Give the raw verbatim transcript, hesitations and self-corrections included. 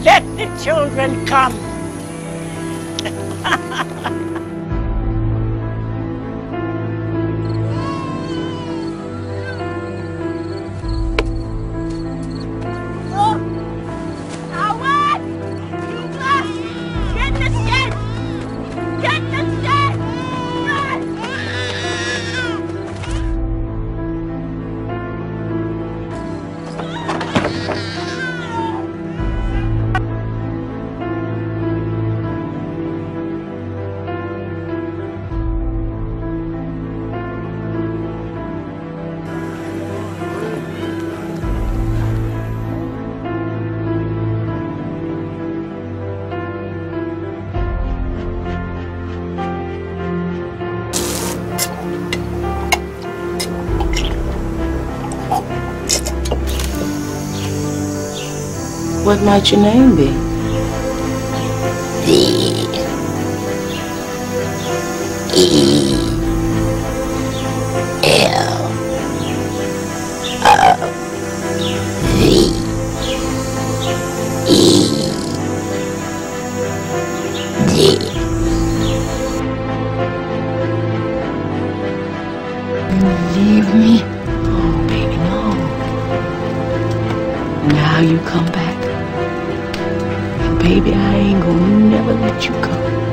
Let the children come. What might your name be? V E L O V E D. You leave me? Oh, baby, no. Now you come back. Baby, I ain't gonna never let you go.